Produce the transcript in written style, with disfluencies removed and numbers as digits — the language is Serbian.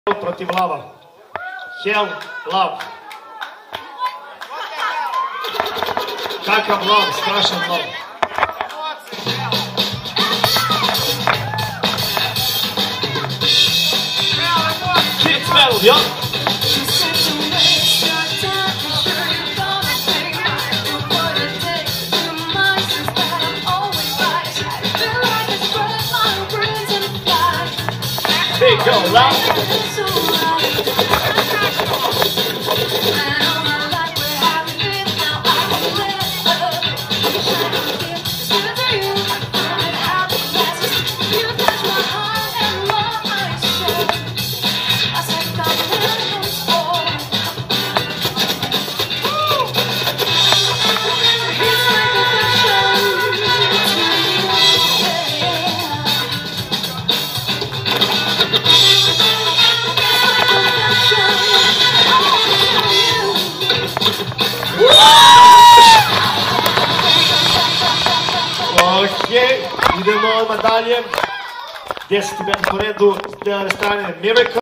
protiv Lava. Hell, Lav. Kakav Lav, strašan Lav. Kids metal, ja? Hey, go, Lav. Idemo odmah dalje. 10. band po redu, s strane Miracle.